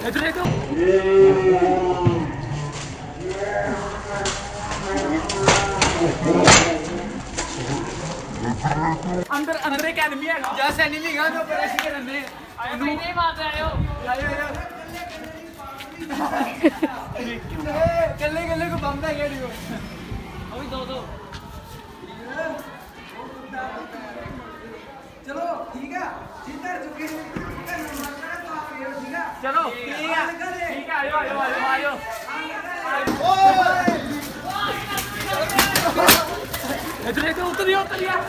इधर देखो अंदर अंदर एक एनिमी है जैसे एनिमी है जो पर ऐसे करने आए नहीं मार रहे हो आयो गले गले को बम है गाड़ी को अभी दो चलो ठीक है सीधा चुके चलो ठीक है आयो इधर देखो उतरिया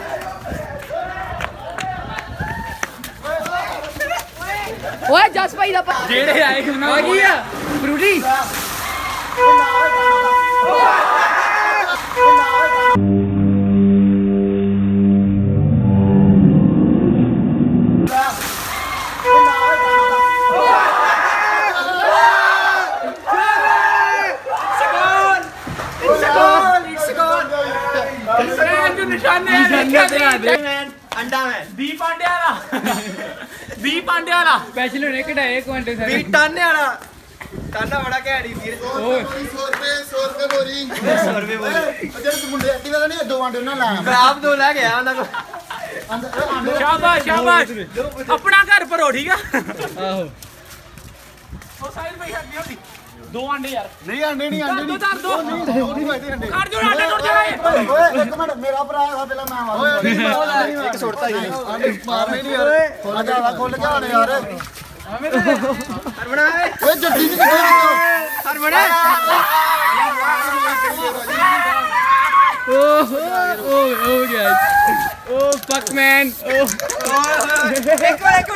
ओए जस भाई दा जेड़े आए कि ना की है फ्रूटी अंडा में दी पांडे वाला स्पेशल होने कटा 1 घंटे सर दी टाने वाला टाना बड़ा घैड़ी वीर ओए 100 रुपए बोरी 100 रुपए बोरी जब तू मुंडे एक्टिव वाला नहीं 2 घंटे ना लाया मैं आप 2 ला गया ਉਹਨਾਂ ਕੋਲ शाबाश अपना घर पर हो ठीक है आहो ओ साहिल भाई हट गई 2 अंडे यार नहीं अंडे नहीं दो नहीं भाई अंडे काट जो अंडे टूट जाए ओए एक मिनट मेरा भरा था पहला मैं मारूं एक छोड़ता ही अंडे मारने नहीं यार खोल के आने यार हरमना ओए जल्दी से हरमना ओ गाइस ओ फक मैन ओ एक मिनट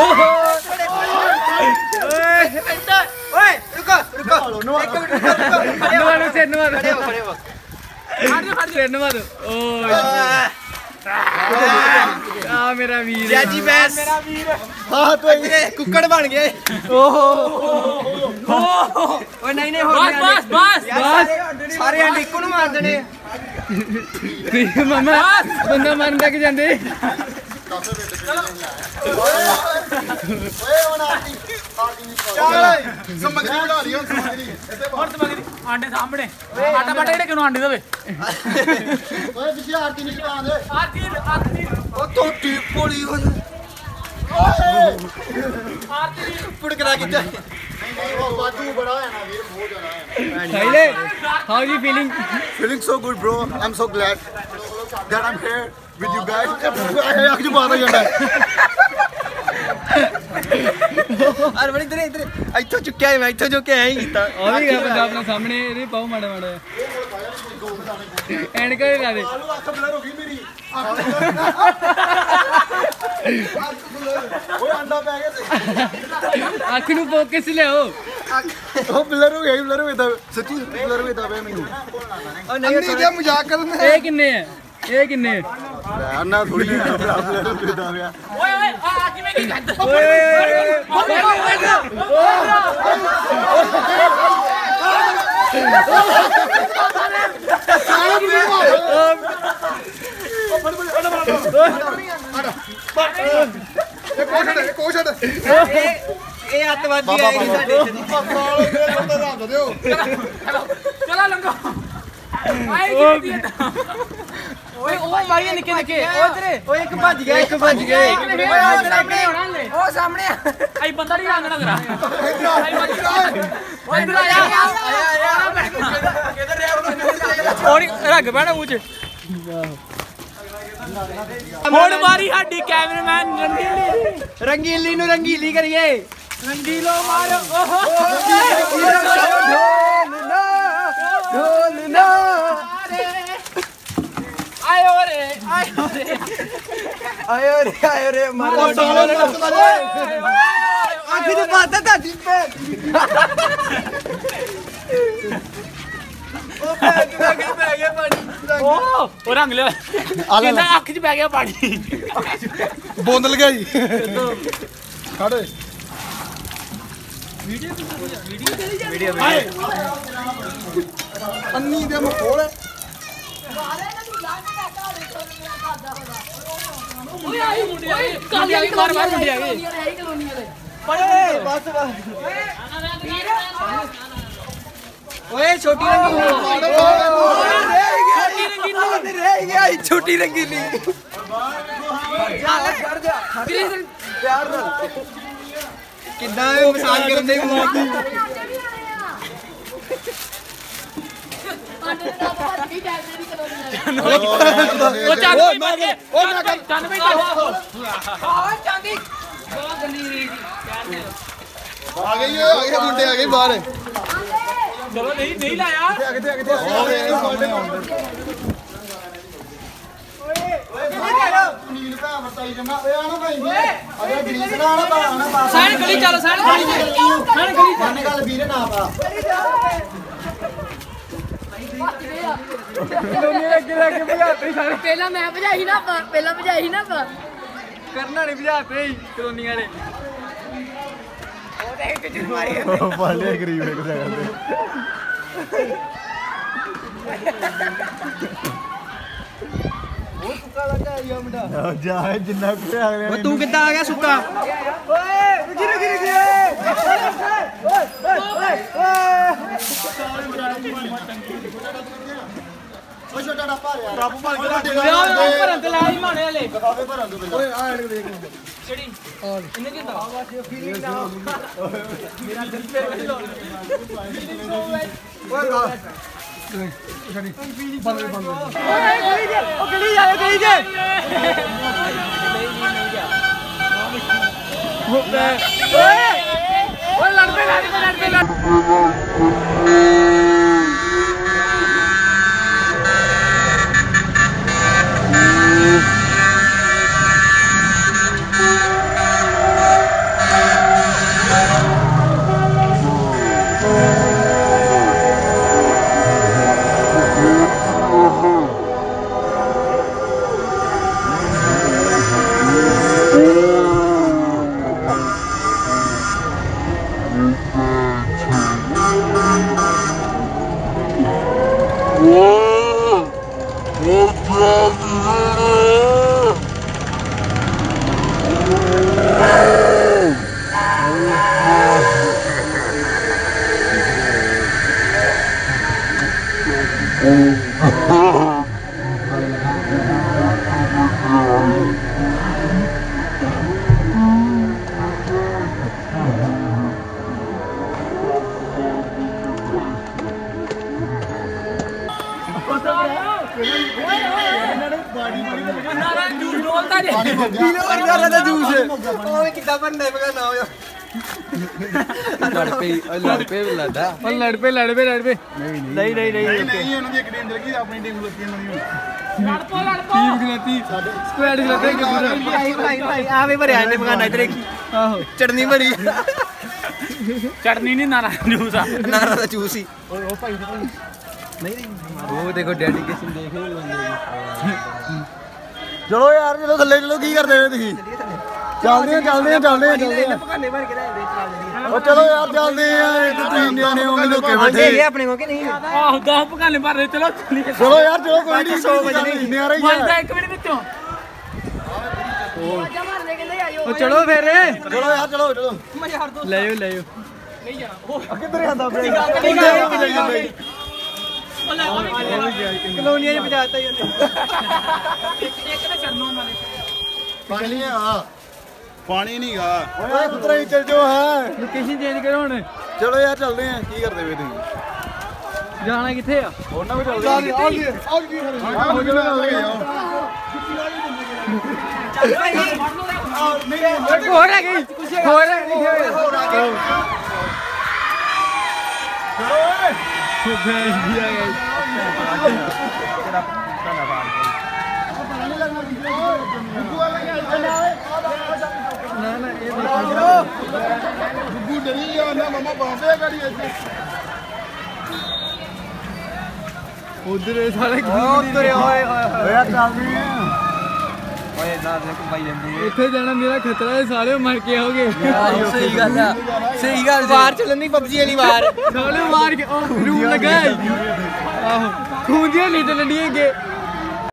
ओए रुको एक मिनट खड़े हो मेरा वीर जी बस हां तो ये कुक्कड़ बन गए ओहो ओए नहीं बस सारे अंडे को मार देने मामा बंदा मारन लग जांदे समग्री बना रही हो समग्री आंडे सामने आटा बाटा ਜਿਹੜੇ ਕਿਉਂ ਆਂਡੇ ਦੇਵੇ ਓਏ ਪਿੱਛੇ ਆਰਤੀ ਨਹੀਂ ਪਾ ਦੇ ਆਰਤੀ ਉਹ ਟੋਟੀ ਪੋਲੀ ਹੋ ਜਾ ਆਰਤੀ ਪੁੜਕਦਾ ਕਿੱਥੇ ਨਹੀਂ ਉਹ ਬਾਦੂ ਬੜਾ ਹੈ ਨਾ ਵੀਰ ਬਹੁਤ ਜ਼ਿਆਦਾ ਹੈ ਸਾਈਲੇ how you feeling so good bro I'm so glad that I'm here with you guys ਅੱਖ ਚ ਬਾਹਰ ਆ ਜਾਂਦਾ ਅਰ ਬੜੀ ਇਧਰ ਇੱਥੋਂ ਚੁੱਕਿਆ ਮੈਂ ਇੱਥੋਂ ਜੋ ਕੇ ਐਂ ਹੀ ਕੀਤਾ ਉਹ ਵੀ ਬੰਦਾ ਆਪਣਾ ਸਾਹਮਣੇ ਇਹਦੇ ਪਾਉ ਮਾੜਾ ਐਨਕ ਲਾ ਦੇ ਅੱਖ ਬਲਰ ਹੋ ਗਈ ਮੇਰੀ ਓਏ ਅੰਡਾ ਪੈ ਗਿਆ ਅੱਖ ਨੂੰ ਫੋਕਸ ਲਿਆਓ ਉਹ ਬਲਰ ਹੋ ਗਿਆ ਸੱਚੀ ਬਲਰ ਹੋ ਗਿਆ ਮੈਨੂੰ ਉਹ ਨਹੀਂ ਤੇ ਮਜ਼ਾਕ ਕਰਨਾ ਇਹ ਕਿੰਨੇ ਹੈ ਇਹ ਕਿੰਨੇ ਨਾ ਥੋੜੀ ਜਿਹੀ ਬਲਰ ਪੈਦਾ ਹੋਇਆ ਓਏ ਓਏ ਆ ਕਿਵੇਂ ਕੀ ਕਰਦਾ ਓਏ ਇਹ ਅੱਤਵਾਦੀ ਹੈ ਸਾਡੇ ਚਲੋ ਲੰਗੋ ਆਏ ਕੀ ਓਏ ਉਹ ਮਾਰੀਏ ਨਿੱਕੇ ਨਿੱਕੇ ਓਏ ਇੱਕ ਭੱਜ ਗਿਆ ਓਏ ਸਾਹਮਣੇ ਹੋਣਾ ਲੈ ਉਹ ਸਾਹਮਣੇ ਆਈ ਬੰਦਾ ਨਹੀਂ ਆਂਗਣਾ ਤੇਰਾ ਓਏ ਇਧਰ ਆਇਆ ਕਿਧਰ ਰਿਹਾ ਉਹ ਰੱਗ ਪੈਣਾ ਮੂੰਹ ਚ ਹੁਣ ਮਾਰੀ ਸਾਡੀ ਕੈਮਰਾਮੈਨ ਰੰਗੀਲੀ ਨੂੰ ਰੰਗੀਲੀ ਕਰੀਏ ਰੰਗੀਲੋ ਮਾਰੋ ਢੋਲ ਨਾ ਆਇਓ ਰੇ ਮਾਰੋ ਅੱਖ ਨੂੰ ਬਾਤਾਂ ਤੁਹਾਡੀ ਪੈ ਉਹ ਪੈ ਗਿਆ ਪਾਣੀ ਉਹ ਰੰਗ ਲਿਆ ਕਿੰਨਾ ਅੱਖ 'ਚ ਪੈ ਗਿਆ ਪਾਣੀ ਬੋਂਦਲ ਗਿਆ ਜੀ ਖੜ ਵੀਡੀਓ ਅੰਨੀ ਦੇ ਮਖੋਲ ਓਏ ਆਈ ਮੁੰਡੇ ਆਏ ਕਾਲੀ ਮਾਰ ਮੁੰਡੇ ਆਏ बस ओए छोटी रंगीली छोटी रंगीली कितना मसाज करते आ गई मुंडे आ गए बाहर चलो नहीं लाया ਪਹਿਲਾਂ ਮੈਂ ਭਜਾਈ ਨਾ करना नहीं बुझाते कॉलोनी वाले पाले गरीब है कुछ करते वो सुक्का लगा है मुंडा जा जिन्ना कुछ अगले तू कितना आ गया सुक्का ओए रुकी ओए छोटा डब्बा यार रब भरन ते ला ही माने वाले काफे भरन दो ओए आ देख चढ़ी और इन्हें की होंदा मेरा दिल पे ओए छड़ी बंद ओ गली जाए ओए लड़ पे चटनी भरी चटनी नहीं नारा जूस नारा का जूस ही वो देखो डेडिकेशन देखे चलो यार चलो थल्ले चलो की करते हो तुम चलते हैं चलो यार चलते हैं अपने को नहीं चलो यार चलो कोई नहीं 100 बजे चलो फिर चलो यार चलो ले किधर आंदा कॉलोनिया में बजाता ही पानी नहीं गा ओए पुत्रा ही चल जाओ है लोकेशन चेंज करो हुन चलो यार चलते हैं की करते वे तुम जाना किथे आ ਉਹਨਾਂ ਵੀ ਚੱਲਦੇ ਹੋਰ ਆ ਗਈ ਹੋਰ ਆ ਗਈ ਗੁੱਗੂ ਡਰੀ ਜਾਂਦਾ ਮਮਾ ਬਾਂਦੇ ਗਾੜੀ ਇੱਥੇ ਉਧਰ ਸਾਰੇ ਉਧਰ ਓਏ ਓਏ ਚੱਲਦੇ ਆ ਓਏ ਨਾ ਦੇਖ ਭਾਈ ਜਾਂਦੀ ਇੱਥੇ ਜਾਣਾ ਮੇਰਾ ਖਤਰਾ ਹੈ ਸਾਰੇ ਮਰ ਕੇ ਆਓਗੇ ਸਹੀ ਗੱਲ ਆ ਸਹੀ ਗੱਲ ਵਾਰ ਚੱਲਣੀ ਪਬਜੀ ਵਾਲੀ ਵਾਰ ਸਾਰੇ ਮਾਰ ਕੇ ਉਹ ਰੂਮ ਲਗਾ ਆਹੋ ਖੂੰਜੀਆਂ ਨਹੀਂ ਚੱਲਣੀਆਂ ਅੱਗੇ